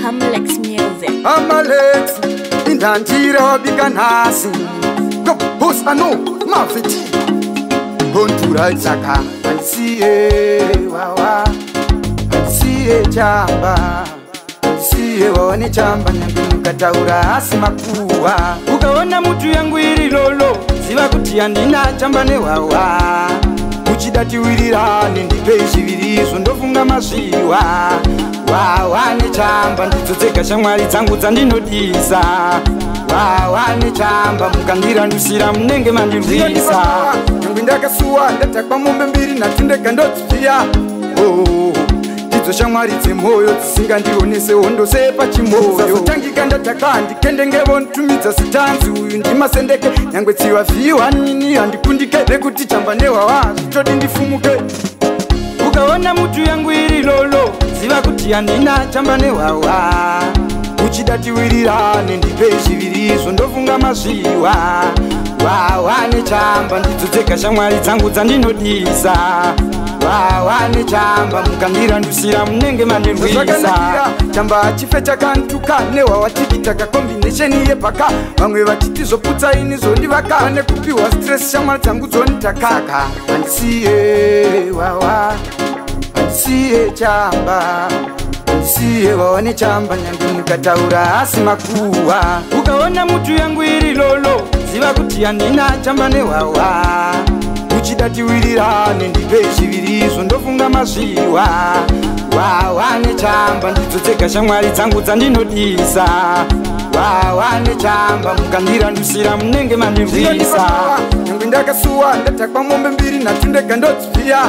Hamlex Music. Hamlex indanjira wabika nasi Boss ano mafeti Bontura chaka Ansiye wawa Ansiye chamba Ansiye wawane chamba Nyangu kataura asima kuwa Ukaona mutu yangu iri lolo Ziva kutia ndina chamba ne wawa Uchidati wirirane ndipeshi virizo ndofunga maziwa Wawa ne chamba ndizodzeka shamwari dzangu dzandinodisa Wawa ne chamba mukandira ndusira munenge mandirwisa Nyangwe ndakasuwa ndatakwa mombe mbiri natindeka ndodzipfiya Ndidzo shamwari dzemwoyo dzisingandionese hondo sepa chimoyo Sazotangika ndataka ndikende ngevo ntumidza sitanzi uyu ndimasendeke Nyangwe tsiva vhiwa nini handikundike Nekuti chamba newawa zvitodi ndifumuke Ukaona mutu yangu iri lolo Ziva kuti handina chamba newawa Uchidati wirirane ndipeshi virizo ndofunga maziwa Wawa ne chamba ndizodzeka shamwari dzangu dzandinodisa Wawa ne chamba mukandira ndusira munenge mandirwisa Chamba chife chakantuka newawa tikitaka combination yepaka Vamwe vatitizoputsa ini zondivaka Nekupiwa stress shamwari dzangu dzonitakaka Andisiye wawa Andisiye chamba Andisiye wawa ne chamba nyange mukataura asima kuwa Ukaona mutu yangu iri lolo Ziva kuti handina chamba newawa Uchidati wirirane ndipeshi virizo ndofunga maziwa Wawa ne chamba ndizodzeka shamwari dzangu dzandinodisa Wawa ne chamba mukandira ndusira munenge mandirwisa Nyangwe ndakasuwa ndatakwa mombe mbiri natindeka ndodzipfiya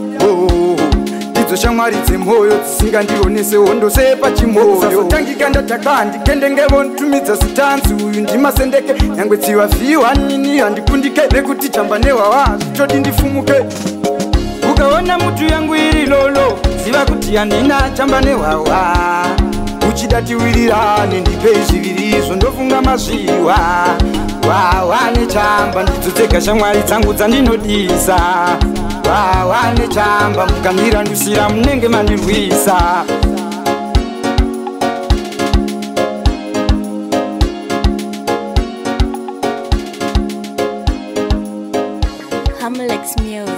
Ndidzo shamwari dzemwoyo dzisingandionese hondo sepa chimoyo Sazotangika ndataka ndikende ngevo ntumidza sitanzi uyu ndimasendeke Nyangwe tsiva vhiwa nini handikundike Nekuti chamba newawa zvitodi ndifumuke Ukaona mutu yangu iri lolo Ziva kuti handina chamba newawa Uchidati wirirane ndipeshi virizo ndofunga maziwa Wawa ne chamba ndizodzeka shamwari dzangu dzandinodisa Wawa ne chamba mukandira ndusira munenge mandirwisa Hamlex Music.